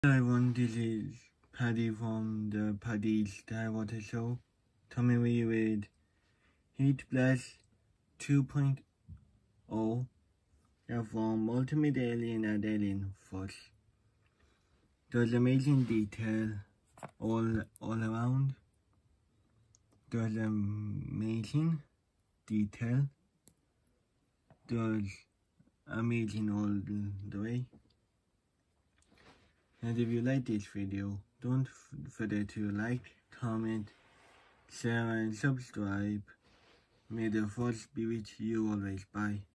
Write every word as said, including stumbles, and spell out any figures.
Hello everyone, this is Paddy from the Paddy Star Water Show, coming away with Heatblast two point oh from Ultimate Alien and Alien Force. There's amazing detail all all around. There's amazing detail. There's amazing all the way. And if you like this video, don't forget to like, comment, share and subscribe. May the force be with you always. Bye.